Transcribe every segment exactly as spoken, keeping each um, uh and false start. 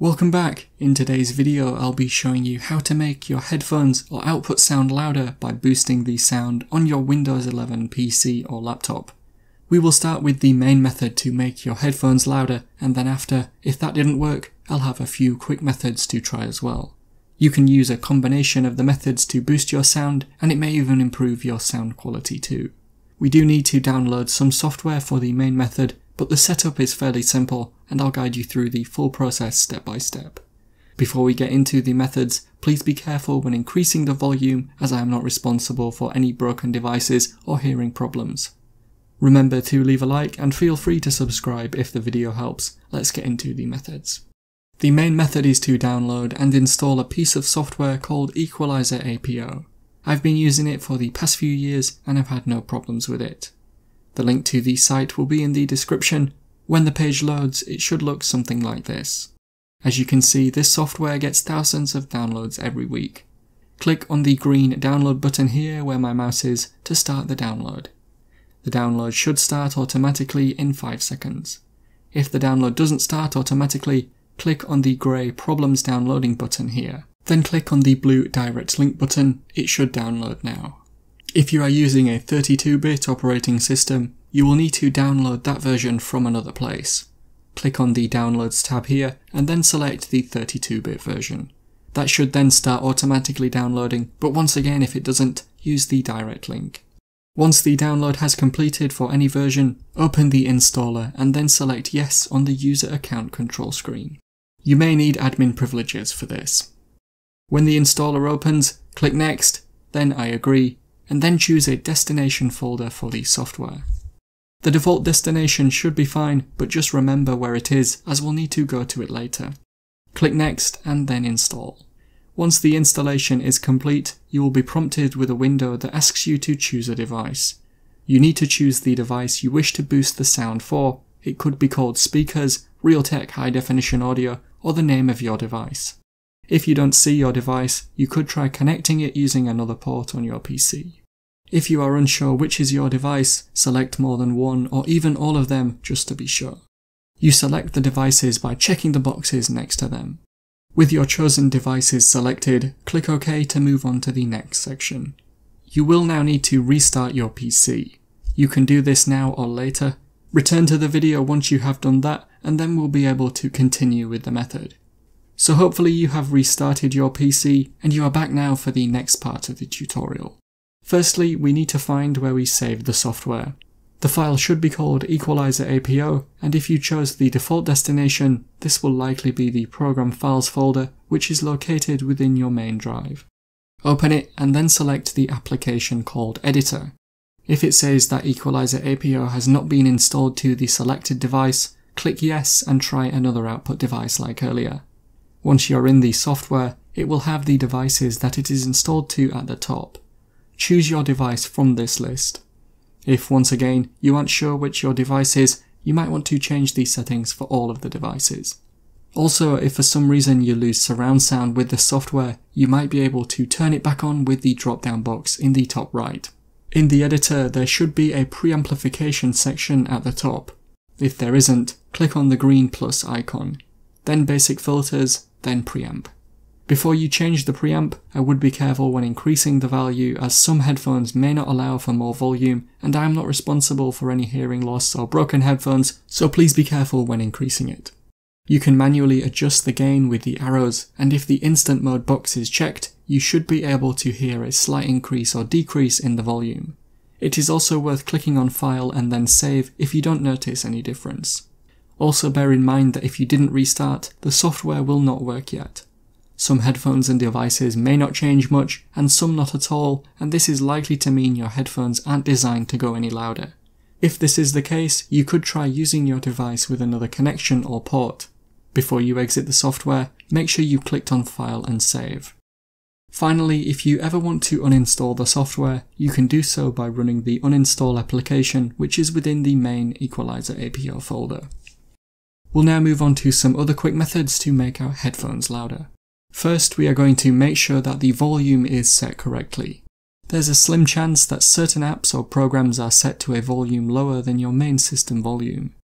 Welcome back! In today's video I'll be showing you how to make your headphones or output sound louder by boosting the sound on your Windows eleven P C or laptop. We will start with the main method to make your headphones louder, and then after, if that didn't work, I'll have a few quick methods to try as well. You can use a combination of the methods to boost your sound, and it may even improve your sound quality too. We do need to download some software for the main method, but the setup is fairly simple and I'll guide you through the full process step by step. Before we get into the methods, please be careful when increasing the volume, as I am not responsible for any broken devices or hearing problems. Remember to leave a like and feel free to subscribe if the video helps. Let's get into the methods. The main method is to download and install a piece of software called Equalizer A P O. I've been using it for the past few years and have had no problems with it. The link to the site will be in the description. When the page loads, it should look something like this. As you can see, this software gets thousands of downloads every week. Click on the green download button here where my mouse is to start the download. The download should start automatically in five seconds. If the download doesn't start automatically, click on the grey Problems Downloading button here. Then click on the blue Direct Link button. It should download now. If you are using a thirty-two bit operating system, you will need to download that version from another place. Click on the Downloads tab here and then select the thirty-two bit version. That should then start automatically downloading, but once again if it doesn't, use the direct link. Once the download has completed for any version, open the installer and then select Yes on the user account control screen. You may need admin privileges for this. When the installer opens, click Next, then I agree, and then choose a destination folder for the software. The default destination should be fine, but just remember where it is, as we'll need to go to it later. Click Next and then Install. Once the installation is complete, you will be prompted with a window that asks you to choose a device. You need to choose the device you wish to boost the sound for. It could be called speakers, Realtek high definition audio, or the name of your device. If you don't see your device, you could try connecting it using another port on your P C. If you are unsure which is your device, select more than one or even all of them just to be sure. You select the devices by checking the boxes next to them. With your chosen devices selected, click OK to move on to the next section. You will now need to restart your P C. You can do this now or later. Return to the video once you have done that, and then we'll be able to continue with the method. So hopefully you have restarted your P C and you are back now for the next part of the tutorial. Firstly, we need to find where we saved the software. The file should be called Equalizer A P O, and if you chose the default destination, this will likely be the Program Files folder, which is located within your main drive. Open it and then select the application called Editor. If it says that Equalizer A P O has not been installed to the selected device, click Yes and try another output device like earlier. Once you're in the software, it will have the devices that it is installed to at the top. Choose your device from this list. If once again you aren't sure which your device is, you might want to change these settings for all of the devices. Also, if for some reason you lose surround sound with the software, you might be able to turn it back on with the drop-down box in the top right. In the editor, there should be a preamplification section at the top. If there isn't, click on the green plus icon, then basic filters, then preamp. Before you change the preamp, I would be careful when increasing the value, as some headphones may not allow for more volume, and I am not responsible for any hearing loss or broken headphones, so please be careful when increasing it. You can manually adjust the gain with the arrows, and if the instant mode box is checked, you should be able to hear a slight increase or decrease in the volume. It is also worth clicking on File and then Save if you don't notice any difference. Also bear in mind that if you didn't restart, the software will not work yet. Some headphones and devices may not change much, and some not at all, and this is likely to mean your headphones aren't designed to go any louder. If this is the case, you could try using your device with another connection or port. Before you exit the software, make sure you clicked on File and Save. Finally, if you ever want to uninstall the software, you can do so by running the uninstall application, which is within the main Equalizer A P O folder. We'll now move on to some other quick methods to make our headphones louder. First, we are going to make sure that the volume is set correctly. There's a slim chance that certain apps or programs are set to a volume lower than your main system volume.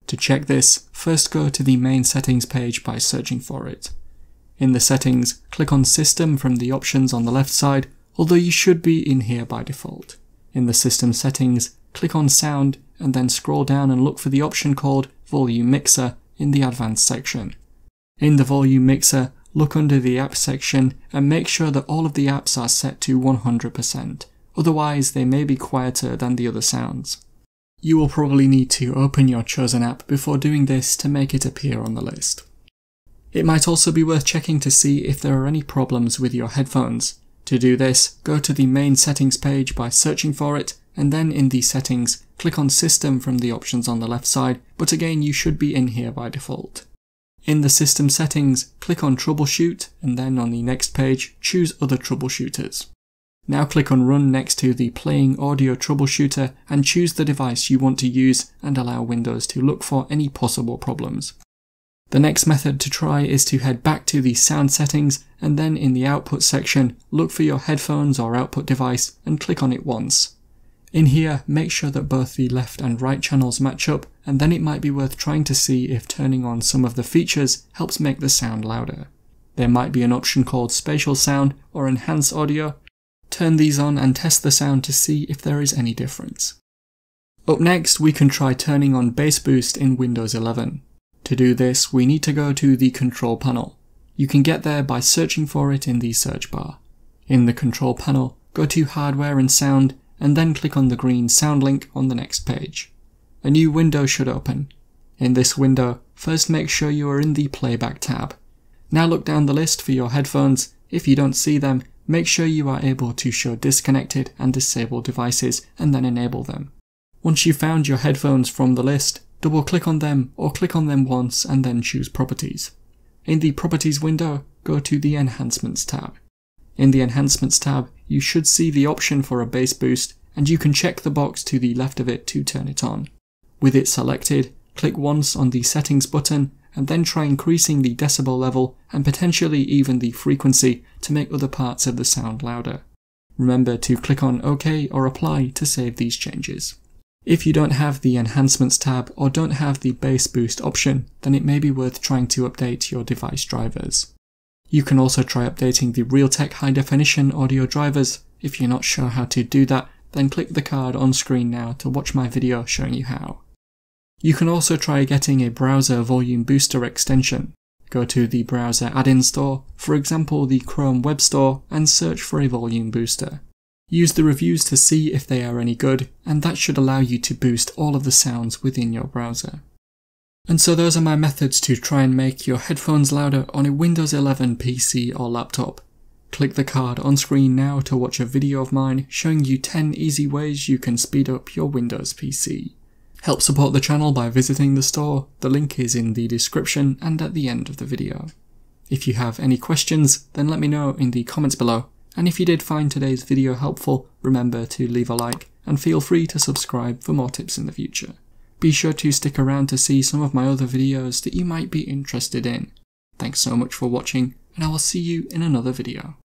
To check this, first go to the main settings page by searching for it. In the settings, click on System from the options on the left side, although you should be in here by default. In the System settings, click on Sound and then scroll down and look for the option called Volume Mixer in the Advanced section. In the Volume Mixer, look under the Apps section and make sure that all of the apps are set to one hundred percent, otherwise they may be quieter than the other sounds. You will probably need to open your chosen app before doing this to make it appear on the list. It might also be worth checking to see if there are any problems with your headphones. To do this, go to the main settings page by searching for it, and then in the settings, click on System from the options on the left side, but again you should be in here by default. In the System settings, click on Troubleshoot, and then on the next page, choose Other Troubleshooters. Now click on Run next to the Playing Audio Troubleshooter and choose the device you want to use and allow Windows to look for any possible problems. The next method to try is to head back to the sound settings and then in the output section, look for your headphones or output device and click on it once. In here, make sure that both the left and right channels match up, and then it might be worth trying to see if turning on some of the features helps make the sound louder. There might be an option called Spatial Sound or Enhance Audio. Turn these on and test the sound to see if there is any difference. Up next, we can try turning on Bass Boost in Windows eleven. To do this, we need to go to the Control Panel. You can get there by searching for it in the search bar. In the Control Panel, go to Hardware and Sound, and then click on the green Sound link on the next page. A new window should open. In this window, first make sure you are in the Playback tab. Now look down the list for your headphones. If you don't see them, make sure you are able to show disconnected and disabled devices and then enable them. Once you've found your headphones from the list, double click on them or click on them once and then choose Properties. In the Properties window, go to the Enhancements tab. In the Enhancements tab, you should see the option for a bass boost, and you can check the box to the left of it to turn it on. With it selected, click once on the Settings button and then try increasing the decibel level and potentially even the frequency to make other parts of the sound louder. Remember to click on OK or Apply to save these changes. If you don't have the Enhancements tab or don't have the Bass Boost option, then it may be worth trying to update your device drivers. You can also try updating the Realtek High Definition audio drivers. If you're not sure how to do that, then click the card on screen now to watch my video showing you how. You can also try getting a browser volume booster extension. Go to the browser add-in store, for example the Chrome Web Store, and search for a volume booster. Use the reviews to see if they are any good, and that should allow you to boost all of the sounds within your browser. And so those are my methods to try and make your headphones louder on a Windows eleven P C or laptop. Click the card on screen now to watch a video of mine showing you ten easy ways you can speed up your Windows P C. Help support the channel by visiting the store. The link is in the description and at the end of the video. If you have any questions, then let me know in the comments below. And if you did find today's video helpful, remember to leave a like and feel free to subscribe for more tips in the future. Be sure to stick around to see some of my other videos that you might be interested in. Thanks so much for watching, and I will see you in another video.